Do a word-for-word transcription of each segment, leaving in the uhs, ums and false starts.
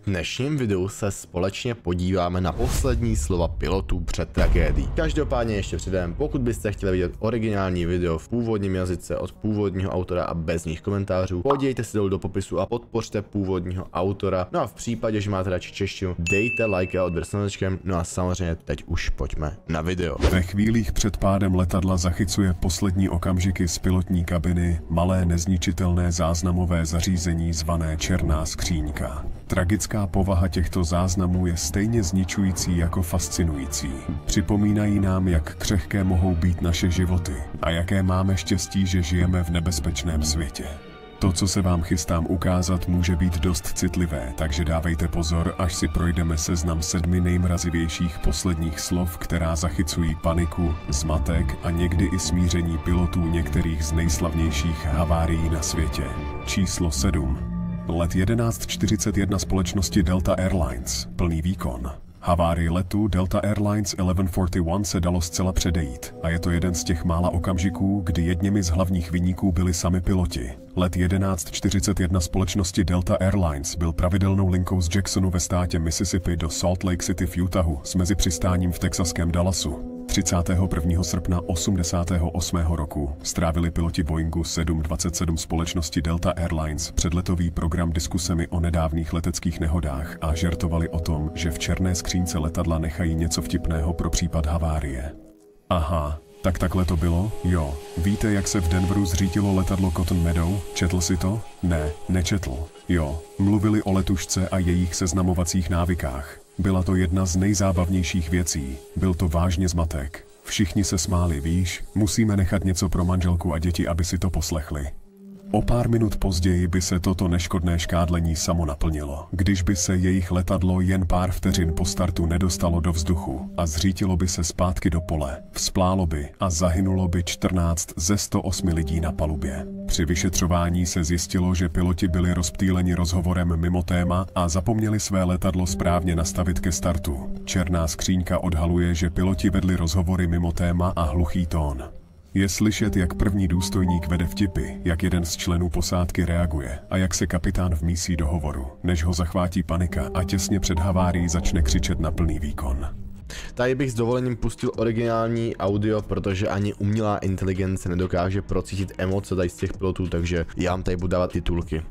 V dnešním videu se společně podíváme na poslední slova pilotů před tragédií. Každopádně ještě předem, pokud byste chtěli vidět originální video v původním jazyce od původního autora a bez nich komentářů, podívejte se dolů do popisu a podpořte původního autora. No a v případě, že máte radši češtinu, dejte like a odběr s značkem. No a samozřejmě teď už pojďme na video. Ve chvílích před pádem letadla zachycuje poslední okamžiky z pilotní kabiny malé nezničitelné záznamové zařízení zvané černá skříňka. Tragická povaha těchto záznamů je stejně zničující jako fascinující. Připomínají nám, jak křehké mohou být naše životy a jaké máme štěstí, že žijeme v nebezpečném světě. To, co se vám chystám ukázat, může být dost citlivé, takže dávejte pozor, až si projdeme seznam sedmi nejmrazivějších posledních slov, která zachycují paniku, zmatek a někdy i smíření pilotů některých z nejslavnějších havárií na světě. Číslo sedm. Let jedenáct čtyřicet jedna společnosti Delta Airlines. Plný výkon. Havárii letu Delta Airlines jedenáct čtyřicet jedna se dalo zcela předejít a je to jeden z těch mála okamžiků, kdy jedněmi z hlavních viníků byli sami piloti. Let jedenáct čtyřicet jedna společnosti Delta Airlines byl pravidelnou linkou z Jacksonu ve státě Mississippi do Salt Lake City v Utahu s mezipřistáním v texaském Dallasu. třicátého prvního srpna osmdesátého osmého roku strávili piloti Boeingu sedm dvacet sedm společnosti Delta Airlines předletový program diskusemi o nedávných leteckých nehodách a žertovali o tom, že v černé skřínce letadla nechají něco vtipného pro případ havárie. Aha, tak takhle to bylo? Jo. Víte, jak se v Denveru zřítilo letadlo Cotton Meadow? Četl si to? Ne, nečetl. Jo. Mluvili o letušce a jejich seznamovacích návykách. Byla to jedna z nejzábavnějších věcí. Byl to vážně zmatek. Všichni se smáli, víš, musíme nechat něco pro manželku a děti, aby si to poslechli. O pár minut později by se toto neškodné škádlení samo naplnilo, když by se jejich letadlo jen pár vteřin po startu nedostalo do vzduchu a zřítilo by se zpátky do pole, vzplálo by a zahynulo by čtrnáct ze sto osm lidí na palubě. Při vyšetřování se zjistilo, že piloti byli rozptýleni rozhovorem mimo téma a zapomněli své letadlo správně nastavit ke startu. Černá skříňka odhaluje, že piloti vedli rozhovory mimo téma a hluchý tón. Je slyšet, jak první důstojník vede vtipy, jak jeden z členů posádky reaguje a jak se kapitán vmísí do hovoru, než ho zachvátí panika a těsně před havárií začne křičet na plný výkon. Tady bych s dovolením pustil originální audio, protože ani umělá inteligence nedokáže procítit emoce tady z těch pilotů, takže já vám tady budu dávat titulky.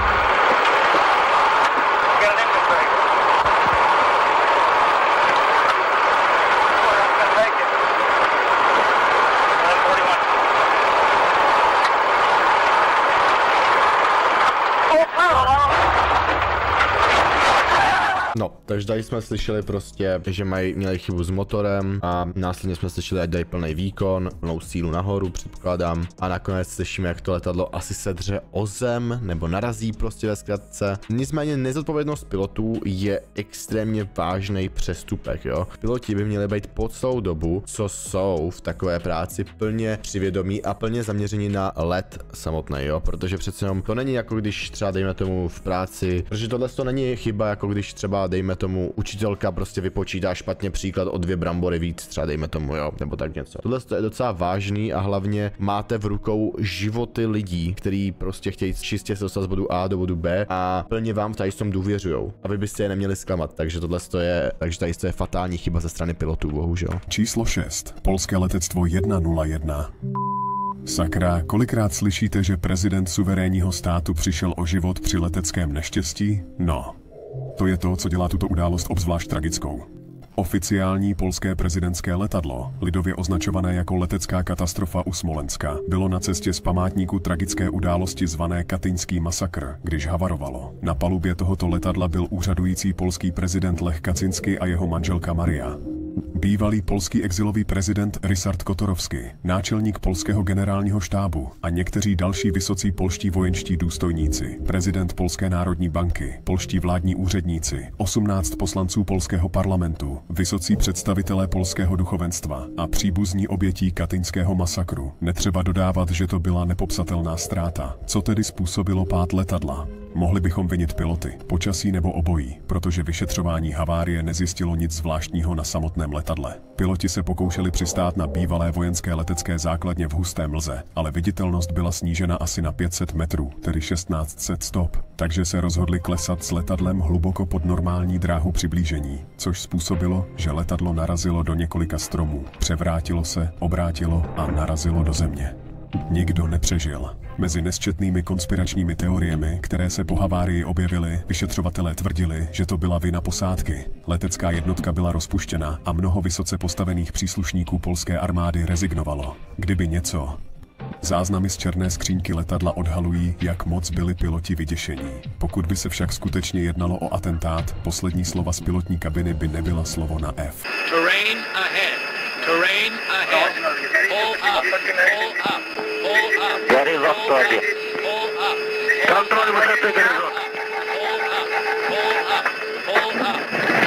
No, takže tady jsme slyšeli prostě, že mají, měli chybu s motorem a následně jsme slyšeli, ať dají plný výkon, plnou sílu nahoru, předpokládám. A nakonec slyšíme, jak to letadlo asi sedře o zem, nebo narazí prostě ve zkratce. Nicméně nezodpovědnost pilotů je extrémně vážný přestupek, jo. Piloti by měli být po celou dobu, co jsou v takové práci, plně přivědomí a plně zaměření na let samotný, jo. Protože přece jenom to není jako když třeba dejme tomu v práci, protože tohle to není chyba jako když třeba dejme tomu učitelka prostě vypočítá špatně příklad o dvě brambory víc, třeba dejme tomu, jo, nebo tak něco. Tohle je docela vážný a hlavně máte v rukou životy lidí, kteří prostě chtějí čistě se dostat z bodu A do bodu B a plně vám tady s tom důvěřujou, aby byste je neměli zklamat, takže tohle je, takže tady je fatální chyba ze strany pilotů, bohužel. Číslo šest. Polské letectvo jedna nula jedna. Sakra, kolikrát slyšíte, že prezident suverénního státu přišel o život při leteckém neštěstí? No. To je to, co dělá tuto událost obzvlášť tragickou. Oficiální polské prezidentské letadlo, lidově označované jako letecká katastrofa u Smolenska, bylo na cestě z památníku tragické události zvané Katyňský masakr, když havarovalo. Na palubě tohoto letadla byl úřadující polský prezident Lech Kaczyński a jeho manželka Maria. Bývalý polský exilový prezident Ryszard Kotorowski, náčelník polského generálního štábu a někteří další vysocí polští vojenští důstojníci, prezident Polské národní banky, polští vládní úředníci, osmnáct poslanců polského parlamentu, vysocí představitelé polského duchovenstva a příbuzní obětí katyňského masakru. Netřeba dodávat, že to byla nepopsatelná ztráta. Co tedy způsobilo pád letadla? Mohli bychom vinit piloty, počasí nebo obojí, protože vyšetřování havárie nezjistilo nic zvláštního na samotném letadle. Piloti se pokoušeli přistát na bývalé vojenské letecké základně v husté mlze, ale viditelnost byla snížena asi na pět set metrů, tedy šestnáct set stop, takže se rozhodli klesat s letadlem hluboko pod normální dráhu přiblížení, což způsobilo, že letadlo narazilo do několika stromů, převrátilo se, obrátilo a narazilo do země. Nikdo nepřežil. Mezi nesčetnými konspiračními teoriemi, které se po havárii objevily, vyšetřovatelé tvrdili, že to byla vina posádky. Letecká jednotka byla rozpuštěna a mnoho vysoce postavených příslušníků polské armády rezignovalo. Kdyby něco. Záznamy z černé skříňky letadla odhalují, jak moc byli piloti vyděšení. Pokud by se však skutečně jednalo o atentát, poslední slova z pilotní kabiny by nebyla slovo na F. Terrain ahead. Terrain ahead. Pull up. Pull up. Pull up. There is lost target. Pull up. Control высоты горизонт. Pull up. Pull up. Pull up.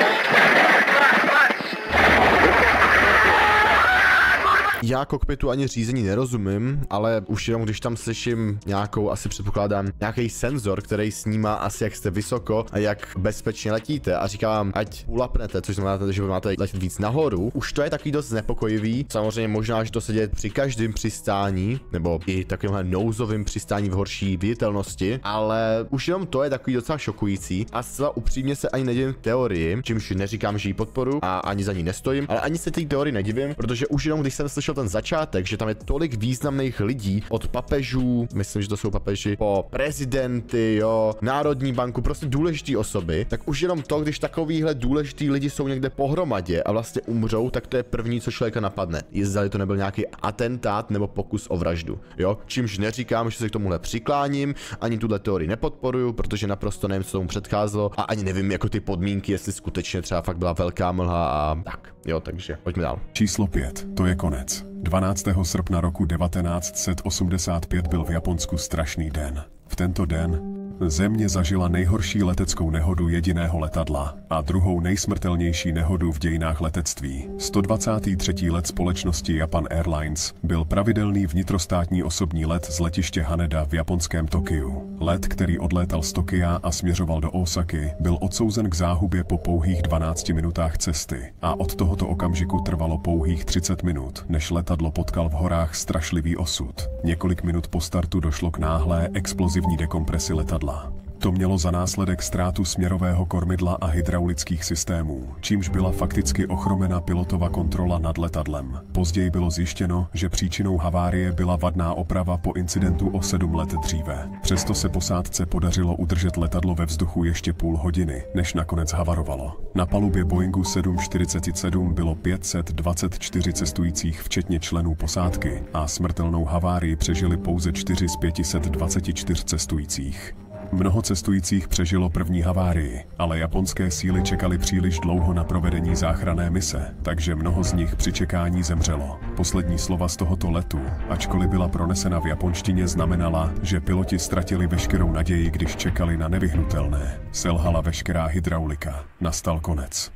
Já kokpitu ani řízení nerozumím, ale už jenom když tam slyším nějakou, asi předpokládám, nějaký senzor, který snímá asi jak jste vysoko a jak bezpečně letíte a říká vám, ať ulapnete, což znamená, že vy máte letět víc nahoru, už to je takový dost znepokojivý. Samozřejmě možná, že to se děje při každém přistání, nebo i takovémhle nouzovým přistání v horší viditelnosti, ale už jenom to je takový docela šokující a zcela upřímně se ani nedivím teorii, čímž neříkám, že ji podporu a ani za ní nestojím, ale ani se té teorii nedivím, protože už jenom když jsem slyšel ten začátek, že tam je tolik významných lidí, od papežů, myslím, že to jsou papeži, po prezidenty, jo, Národní banku, prostě důležitý osoby, tak už jenom to, když takovýhle důležitý lidi jsou někde pohromadě a vlastně umřou, tak to je první, co člověka napadne. Jestli to nebyl nějaký atentát nebo pokus o vraždu, jo, čímž neříkám, že se k tomuhle přikláním, ani tuhle teorii nepodporuju, protože naprosto nevím, co tomu předcházelo a ani nevím, jako ty podmínky, jestli skutečně třeba fakt byla velká mlha a tak, jo, takže pojďme dál. Číslo pět, to je konec. dvanáctého srpna roku devatenáct set osmdesát pět byl v Japonsku strašný den. V tento den země zažila nejhorší leteckou nehodu jediného letadla a druhou nejsmrtelnější nehodu v dějinách letectví. sto dvacátý třetí let společnosti Japan Airlines byl pravidelný vnitrostátní osobní let z letiště Haneda v japonském Tokiu. Let, který odlétal z Tokia a směřoval do Ósaky, byl odsouzen k záhubě po pouhých dvanácti minutách cesty a od tohoto okamžiku trvalo pouhých třicet minut, než letadlo potkal v horách strašlivý osud. Několik minut po startu došlo k náhlé explozivní dekompresi letadla. To mělo za následek ztrátu směrového kormidla a hydraulických systémů, čímž byla fakticky ochromena pilotova kontrola nad letadlem. Později bylo zjištěno, že příčinou havárie byla vadná oprava po incidentu o sedm let dříve. Přesto se posádce podařilo udržet letadlo ve vzduchu ještě půl hodiny, než nakonec havarovalo. Na palubě Boeingu sedm čtyřicet sedm bylo pět set dvacet čtyři cestujících včetně členů posádky a smrtelnou havárii přežili pouze čtyři z pěti set dvaceti čtyř cestujících. Mnoho cestujících přežilo první havárii, ale japonské síly čekaly příliš dlouho na provedení záchranné mise, takže mnoho z nich při čekání zemřelo. Poslední slova z tohoto letu, ačkoliv byla pronesena v japonštině, znamenala, že piloti ztratili veškerou naději, když čekali na nevyhnutelné. Selhala veškerá hydraulika. Nastal konec.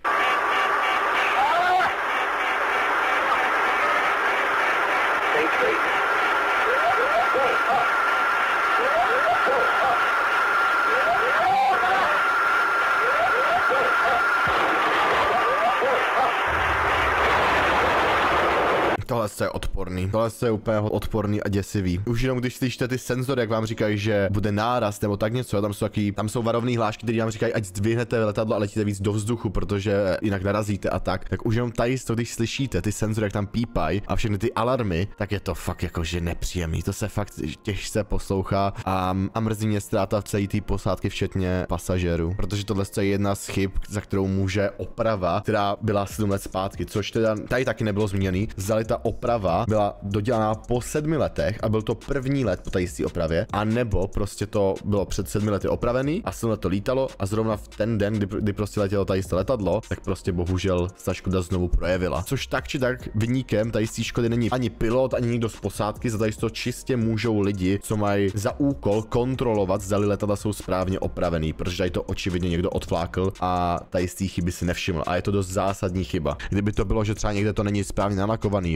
Tohle je odporný. Tohle je úplně odporný a děsivý. Už jenom když slyšíte ty senzory, jak vám říkají, že bude náraz nebo tak něco, tam jsou taky, tam jsou varovné hlášky, které vám říkají, ať zdvihnete letadlo a letíte víc do vzduchu, protože jinak narazíte a tak. Tak už jenom tady to, když slyšíte ty senzory, jak tam pípají a všechny ty alarmy, tak je to fakt jakože nepříjemný. To se fakt těžce poslouchá a, a mrzí mě ztráta v celé té posádky, včetně pasažérů, protože tohle je jedna z chyb, za kterou může oprava, která byla sedm let zpátky, což teda tady taky nebylo zmíněný. Zdali ta oprava byla dodělaná po sedmi letech a byl to první let po té jisté opravě, a nebo prostě to bylo před sedmi lety opravený a sedm let to lítalo a zrovna v ten den, kdy, kdy prostě letělo tady jisté letadlo, tak prostě bohužel ta škoda znovu projevila. Což tak či tak viníkem tady jisté škody není ani pilot, ani nikdo z posádky, za tady to čistě můžou lidi, co mají za úkol kontrolovat, zdali letadla jsou správně opravený, protože tady to očividně někdo odflákl a ta jistý chyby si nevšiml a je to dost zásadní chyba. Kdyby to bylo, že třeba někde to není správně nalakovaný, jo,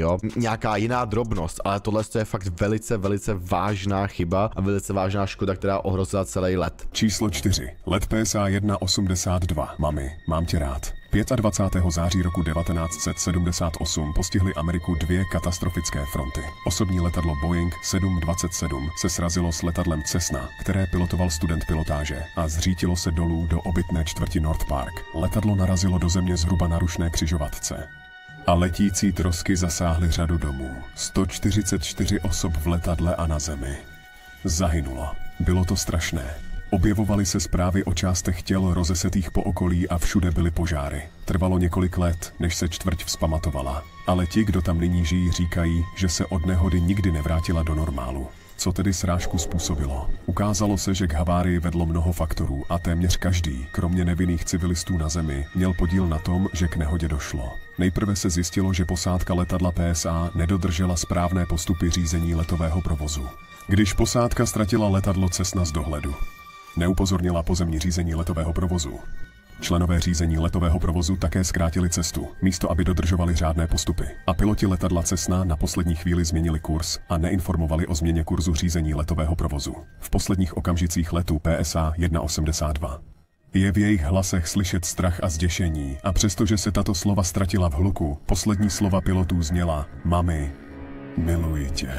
jo. Nějaká jiná drobnost, ale tohle je fakt velice, velice vážná chyba a velice vážná škoda, která ohrozila celý let. Číslo čtyři. Let P S A jedna osmdesát dva. Mami, mám tě rád. dvacátého pátého září roku devatenáct set sedmdesát osm postihly Ameriku dvě katastrofické fronty. Osobní letadlo Boeing sedm dvacet sedm se srazilo s letadlem Cessna, které pilotoval student pilotáže, a zřítilo se dolů do obytné čtvrti North Park. Letadlo narazilo do země zhruba na rušné křižovatce. A letící trosky zasáhly řadu domů. sto čtyřicet čtyři osob v letadle a na zemi zahynulo. Bylo to strašné. Objevovaly se zprávy o částech těl rozesetých po okolí a všude byly požáry. Trvalo několik let, než se čtvrť vzpamatovala. Ale ti, kdo tam nyní žijí, říkají, že se od nehody nikdy nevrátila do normálu. Co tedy srážku způsobilo? Ukázalo se, že k havárii vedlo mnoho faktorů a téměř každý, kromě nevinných civilistů na zemi, měl podíl na tom, že k nehodě došlo. Nejprve se zjistilo, že posádka letadla P S A nedodržela správné postupy řízení letového provozu. Když posádka ztratila letadlo Cessna z dohledu, neupozornila pozemní řízení letového provozu. Členové řízení letového provozu také zkrátili cestu, místo aby dodržovali řádné postupy. A piloti letadla Cessna na poslední chvíli změnili kurz a neinformovali o změně kurzu řízení letového provozu. V posledních okamžicích letu P S A jedna osmdesát dva. Je v jejich hlasech slyšet strach a zděšení, a přestože se tato slova ztratila v hluku, poslední slova pilotů zněla: Mami, miluji tě.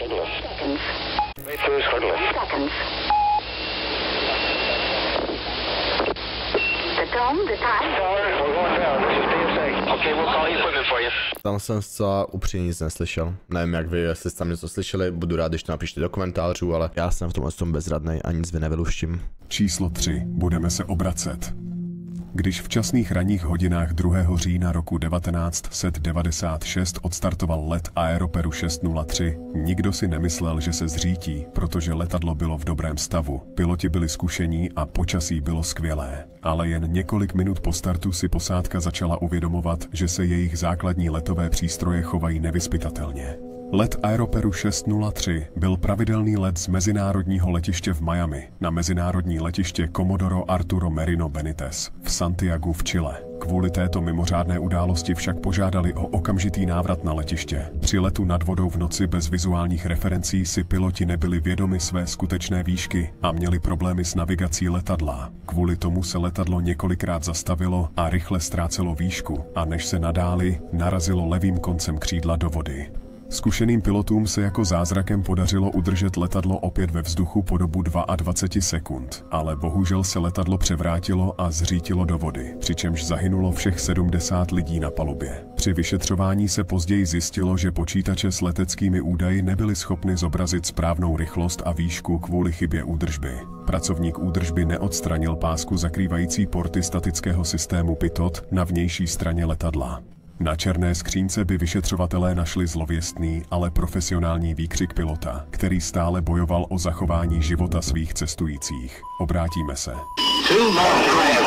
Tam jsem zcela upřímně nic neslyšel. Nevím jak vy, jestli jste tam něco slyšeli, budu rád, když to napíšte do komentářů, ale já jsem v tomhle tom bezradnej a nic vy nevyluštím. Číslo tři. Budeme se obracet. Když v časných ranních hodinách druhého října roku devatenáct set devadesát šest odstartoval let Aeroperu šest nula tři, nikdo si nemyslel, že se zřítí, protože letadlo bylo v dobrém stavu, piloti byli zkušení a počasí bylo skvělé. Ale jen několik minut po startu si posádka začala uvědomovat, že se jejich základní letové přístroje chovají nevyzpytatelně. Let Aeroperu šest nula tři byl pravidelný let z mezinárodního letiště v Miami na mezinárodní letiště Comodoro Arturo Merino Benitez v Santiagu v Chile. Kvůli této mimořádné události však požádali o okamžitý návrat na letiště. Při letu nad vodou v noci bez vizuálních referencí si piloti nebyli vědomi své skutečné výšky a měli problémy s navigací letadla. Kvůli tomu se letadlo několikrát zastavilo a rychle ztrácelo výšku, a než se nadáli, narazilo levým koncem křídla do vody. Zkušeným pilotům se jako zázrakem podařilo udržet letadlo opět ve vzduchu po dobu dvacet dva sekund, ale bohužel se letadlo převrátilo a zřítilo do vody, přičemž zahynulo všech sedmdesát lidí na palubě. Při vyšetřování se později zjistilo, že počítače s leteckými údaji nebyly schopny zobrazit správnou rychlost a výšku kvůli chybě údržby. Pracovník údržby neodstranil pásku zakrývající porty statického systému Pitot na vnější straně letadla. Na černé skřínce by vyšetřovatelé našli zlověstný, ale profesionální výkřik pilota, který stále bojoval o zachování života svých cestujících. Obrátíme se. Too low terrain.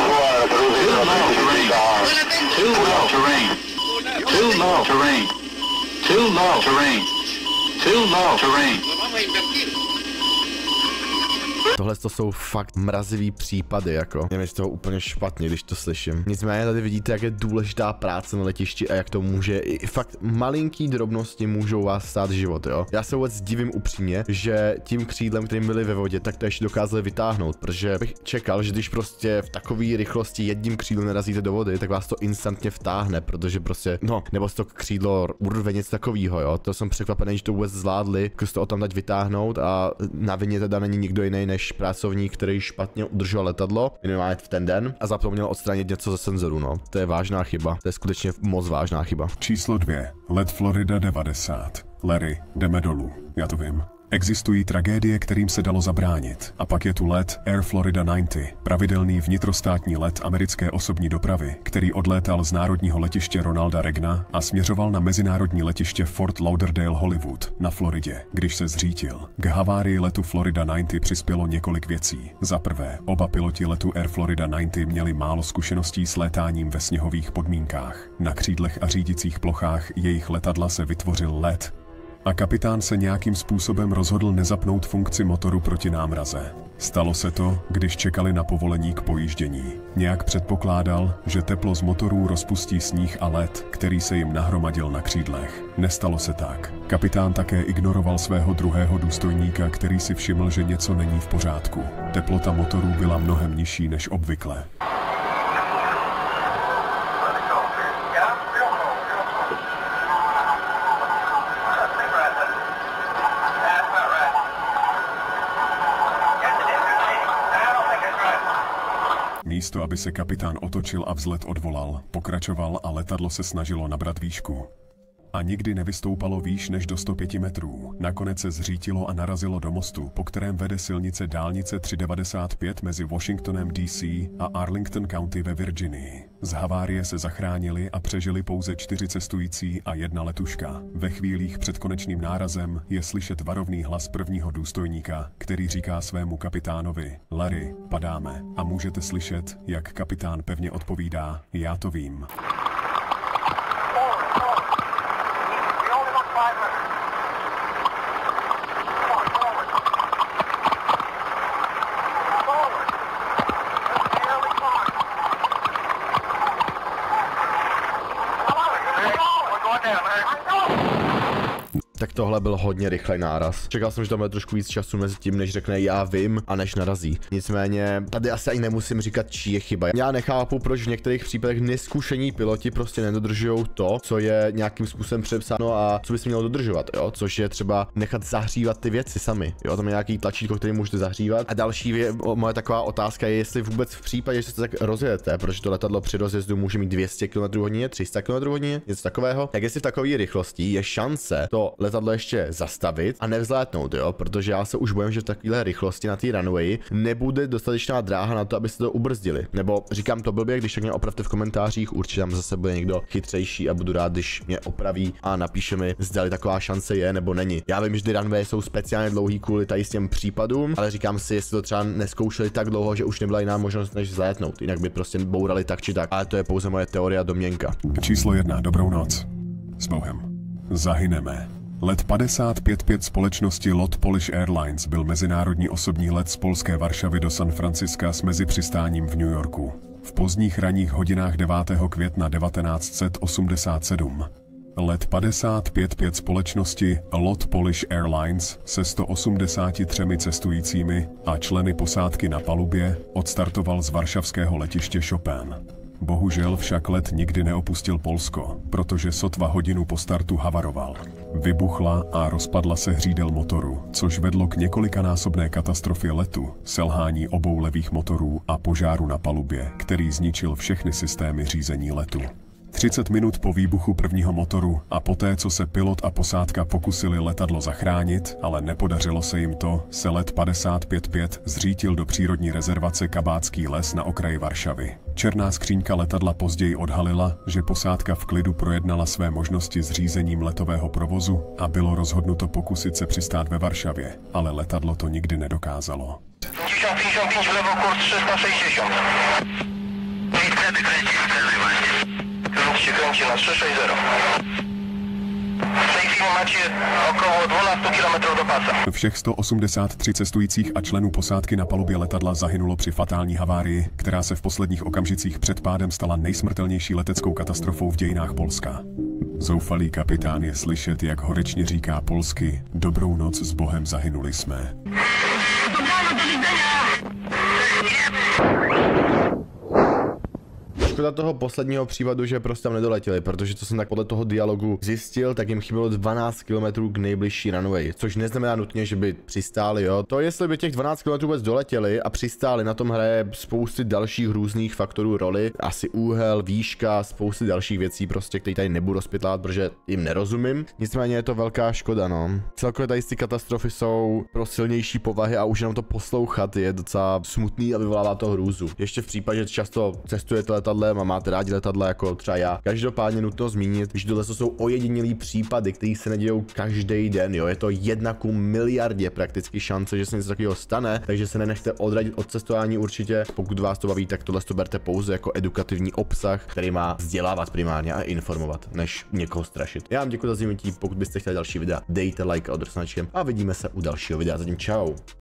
Too low terrain. Too low terrain. Too low terrain. Too low terrain. Too low terrain. Tohle to jsou fakt mrazivý případy, jako. Je mi z toho úplně špatně, když to slyším. Nicméně tady vidíte, jak je důležitá práce na letišti a jak to může, i fakt malinký drobnosti můžou vás stát život, jo. Já se vůbec divím upřímně, že tím křídlem, kterým byli ve vodě, tak to ještě dokázali vytáhnout, protože bych čekal, že když prostě v takové rychlosti jedním křídlem narazíte do vody, tak vás to instantně vtáhne, protože prostě, no, nebo z to křídlo urve něco takového, jo. To jsem překvapený, že to vůbec zvládli, kus to o tam dať vytáhnout, a na vině teda není nikdo jiný než pracovník, který špatně udržel letadlo minimálně v ten den a zapomněl odstranit něco ze senzoru, no. To je vážná chyba. To je skutečně moc vážná chyba. Číslo dvě. Let Florida devadesát. Larry, jdeme dolů. Já to vím. Existují tragédie, kterým se dalo zabránit. A pak je tu let Air Florida devadesát, pravidelný vnitrostátní let americké osobní dopravy, který odlétal z národního letiště Ronalda Reagana a směřoval na mezinárodní letiště Fort Lauderdale Hollywood na Floridě, když se zřítil. K havárii letu Florida devadesát přispělo několik věcí. Za prvé, oba piloti letu Air Florida devadesát měli málo zkušeností s létáním ve sněhových podmínkách. Na křídlech a řídicích plochách jejich letadla se vytvořil led, a kapitán se nějakým způsobem rozhodl nezapnout funkci motoru proti námraze. Stalo se to, když čekali na povolení k pojíždění. Nějak předpokládal, že teplo z motorů rozpustí sníh a led, který se jim nahromadil na křídlech. Nestalo se tak. Kapitán také ignoroval svého druhého důstojníka, který si všiml, že něco není v pořádku. Teplota motorů byla mnohem nižší než obvykle. Místo, aby se kapitán otočil a vzlet odvolal, pokračoval a letadlo se snažilo nabrat výšku. A nikdy nevystoupalo výš než do sto pěti metrů. Nakonec se zřítilo a narazilo do mostu, po kterém vede silnice dálnice tři devadesát pět mezi Washingtonem D C a Arlington County ve Virginii. Z havárie se zachránili a přežili pouze čtyři cestující a jedna letuška. Ve chvílích před konečným nárazem je slyšet varovný hlas prvního důstojníka, který říká svému kapitánovi: Larry, padáme. A můžete slyšet, jak kapitán pevně odpovídá: já to vím. Tak tohle byl hodně rychlý náraz. Čekal jsem, že tam bude trošku víc času mezi tím, než řekne já vím a než narazí. Nicméně tady asi ani nemusím říkat, čí je chyba. Já nechápu, proč v některých případech neskušení piloti prostě nedodržují to, co je nějakým způsobem předepsáno a co by se mělo dodržovat, jo? Což je třeba nechat zahřívat ty věci sami. Jo, tam je nějaký tlačítko, který můžete zahřívat. A další vě, moje taková otázka je, jestli vůbec v případě, že se tak rozjedete, protože to letadlo při rozjezdu může mít dvě stě kilometrů hodině, tři sta kilometrů hodině, něco takového, tak jestli v takové rychlosti je šance to letadlo ještě zastavit a nevzlétnout, jo, protože já se už bojím, že v takovéhle rychlosti na té runway nebude dostatečná dráha na to, abyste to ubrzdili. Nebo říkám to blbě, když tak mě opravte v komentářích, určitě tam zase bude někdo chytřejší a budu rád, když mě opraví a napíše mi, zdali taková šance je nebo není. Já vím, že ty runway jsou speciálně dlouhý kvůli tady s těm případům, ale říkám si, jestli to třeba neskoušeli tak dlouho, že už nebyla jiná možnost než vzlétnout, jinak by prostě bourali tak či tak. Ale to je pouze moje teorie a domněnka. Číslo jedna, dobrou noc. S Bohem. Zahyneme. Let padesát pět pět společnosti L O T Polish Airlines byl mezinárodní osobní let z polské Varšavy do San Franciska s mezipřistáním v New Yorku. V pozdních ranních hodinách devátého května devatenáct set osmdesát sedm. Let padesát pět pět společnosti L O T Polish Airlines se sto osmdesáti třemi cestujícími a členy posádky na palubě odstartoval z varšavského letiště Chopin. Bohužel však let nikdy neopustil Polsko, protože sotva hodinu po startu havaroval. Vybuchla a rozpadla se hřídel motoru, což vedlo k několikanásobné katastrofě letu, selhání obou levých motorů a požáru na palubě, který zničil všechny systémy řízení letu. třicet minut po výbuchu prvního motoru a poté, co se pilot a posádka pokusili letadlo zachránit, ale nepodařilo se jim to, se let padesát pět pět zřítil do přírodní rezervace Kabátský les na okraji Varšavy. Černá skříňka letadla později odhalila, že posádka v klidu projednala své možnosti s řízením letového provozu a bylo rozhodnuto pokusit se přistát ve Varšavě, ale letadlo to nikdy nedokázalo. pięćdziesiąt pięćdziesiąt pięć lewo kurs trzysta sześćdziesiąt. I wtedy kręci w celu właśnie. Kierunek się kręci na trzysta sześćdziesiąt. W tej chwili macie około dwanaście kilometrów do pasa. Všech sto osmdesát tři cestujících a členů posádky na palubě letadla zahynulo při fatální havárii, která se v posledních okamžicích před pádem stala nejsmrtelnější leteckou katastrofou v dějinách Polska. Zoufalý kapitán je slyšet, jak horečně říká polsky: dobrou noc, s Bohem, zahynuli jsme. Škoda toho posledního případu, že prostě tam nedoletěli, protože co jsem tak podle toho dialogu zjistil, tak jim chybělo dvanáct kilometrů k nejbližší runway, což neznamená nutně, že by přistáli, jo. To jestli by těch dvanáct kilometrů vůbec doletěli a přistáli, na tom hraje spousty dalších různých faktorů roli, asi úhel, výška, spousty dalších věcí prostě, které tady nebudu rozpitlat, protože jim nerozumím. Nicméně je to velká škoda, no. Celkově tady ty katastrofy jsou pro silnější povahy a už jenom to poslouchat je docela smutný a vyvolává to hrůzu. Ještě v případě, že často cestujete letadlem a máte rádi letadla jako třeba já. Každopádně nutno zmínit, že tohle jsou ojedinělý případy, které se nedějou každý den, jo. Je to jedna ku miliardě prakticky šance, že se něco takového stane, takže se nenechte odradit od cestování určitě. Pokud vás to baví, tak tohle to berte pouze jako edukativní obsah, který má vzdělávat primárně a informovat, než někoho strašit. Já vám děkuji za zimnutí, pokud byste chtěli další videa, dejte like a odr s značkem a vidíme se u dalšího videa. Zatím čau.